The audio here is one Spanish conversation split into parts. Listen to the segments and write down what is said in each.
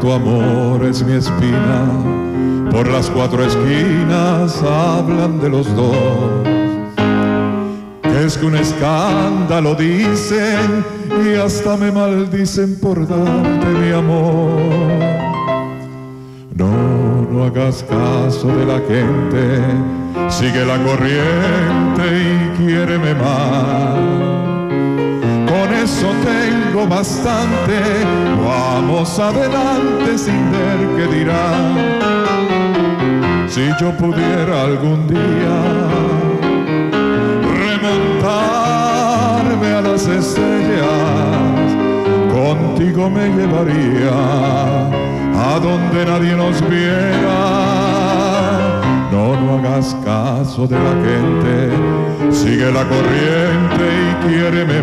tu amor es mi espina, por las cuatro esquinas hablan de los dos. Que es que un escándalo dicen y hasta me maldicen por darte mi amor. No hagas caso de la gente, sigue la corriente y quiéreme más. Con eso tengo bastante, vamos adelante sin ver qué dirán. Si yo pudiera algún día remontarme a las estrellas, contigo me llevaría a donde nadie nos viera. No hagas caso de la gente, sigue la corriente y quiéreme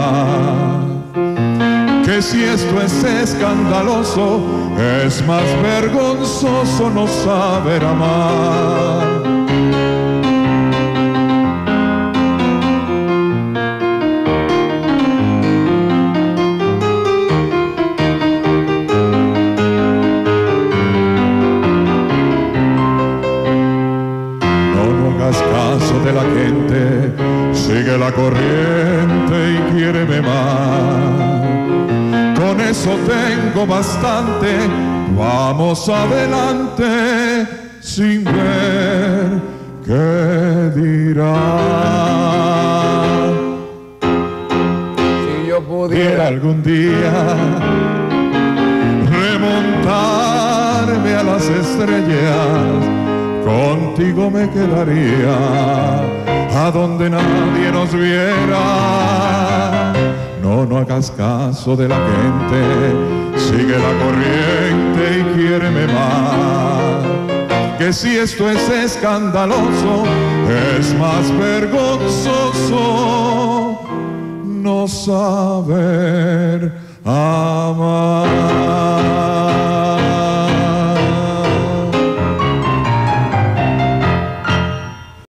más. Que si esto es escandaloso, es más vergonzoso no saber amar. De la gente, sigue la corriente y quiéreme más. Con eso tengo bastante, vamos adelante sin ver qué dirán. Si yo pudiera algún día remontarme a las estrellas, contigo me quedaría a donde nadie nos viera. No hagas caso de la gente, sigue la corriente y quiéreme más. Que si esto es escandaloso, es más vergonzoso no saber amar.